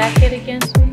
back it against me.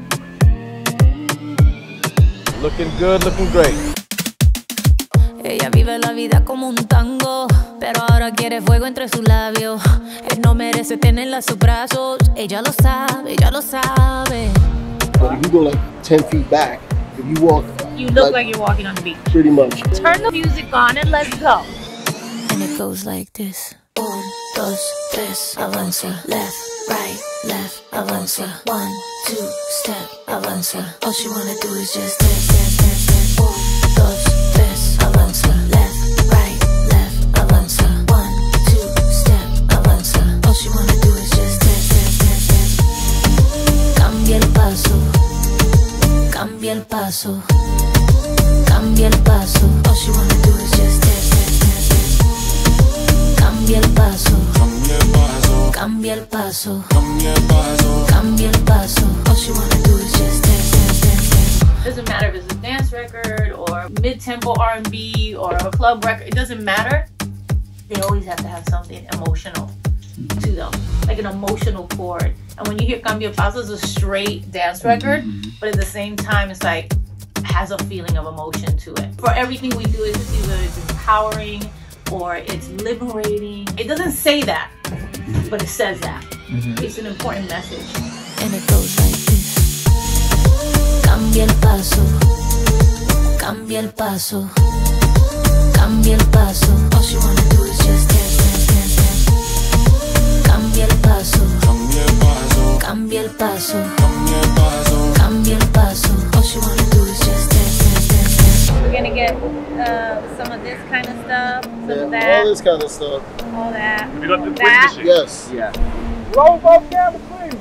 Looking good, looking great. Ella vive la vida como un tango, pero ahora quiere fuego entre sus labios. Él no merece tenerla a sus brazos. Ella lo sabe, ella lo sabe. But if you go like 10 feet back, if you walk, You look like you're walking on the beach. pretty much. Turn the music on and let's go. And it goes like this. 1, 2, 3, avanza. Left, right, avanza. 1, 2, step, avanza. All she wanna do is just dance, dance, dance, dance. 1, 2, 3, avanza. Left, right, avanza. 1, 2, step, avanza. All she wanna do is just dance, dance, dance, dance. Cambia el paso, cambia el paso, cambia el paso. All she wanna do is just dance, dance, dance, dance. Cambia el paso, cambia el paso, cambia el paso, cambia el paso. All she wanna do is just dance, dance, dance, dance. Doesn't matter if it's a dance record or mid-tempo R&B or a club record. It doesn't matter. They always have to have something emotional to them, like an emotional chord. And when you hear Cambia el Paso, it's a straight dance record, but at the same time, it's like has a feeling of emotion to it. For everything we do, it's either it's empowering or it's liberating. It doesn't say that, but it says that. It's an important message. And it goes like this. Cambia el paso, cambia el paso, cambia el paso. All she wanna do is just dance, dance, dance, dance. Cambia el paso, cambia el paso, cambia el paso, cambia el paso. All she wanna do is just dance, dance, dance, dance. We're gonna get some of this kind of stuff, some of Yeah, that, all this kind of stuff. all that. We got the That. quick Yes. Yeah. Roll both cameras, please.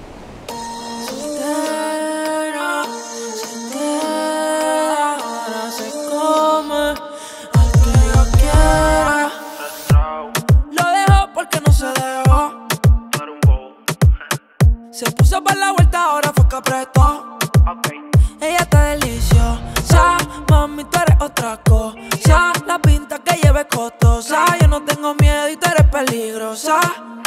Lo dejó porque no se dejó. Se puso para la vuelta, ahora fue que apretó. Ella está deliciosa, mami, tú eres otra cosa. La pinta que lleve costosa. Yo no tengo miedo y tú eres peligrosa.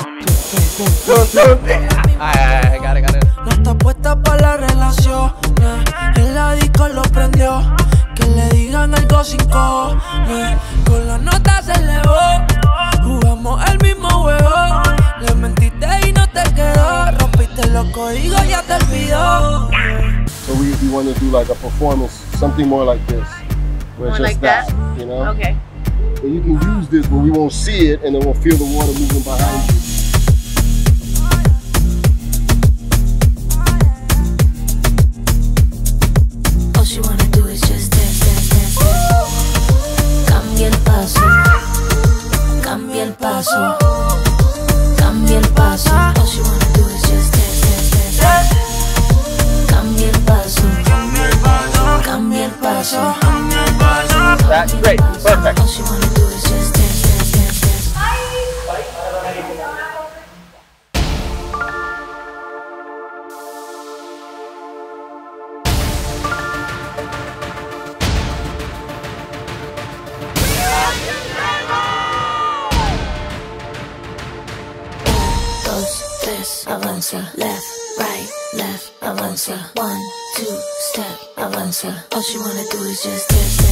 I got it. No está puesta para la relación. En la disco lo prendió. Que le digan algo sin cojones. Con la nota se elevó. Jugamos el mismo juego. Le mentiste y no te quedó. Rompiste los códigos, ya te olvidó. So we want to do like a performance, something more like this. Where it's More just like that? you know? Okay. And you can use this, but we won't see it, and then we'll feel the water moving behind you. All she wanna do is just dance, dance, dance, dance. Cambia el paso, cambia el paso, cambia el paso. All she wanna do is just dance, dance, dance, dance. Cambia el paso, cambia el paso, cambia el paso. That's great. Perfect. All she wanna do is just dance, dance, dance, dance. Dos, tres, avanza. Left, right, avanza. 1, 2, step, avanza. All she wanna do is just dance,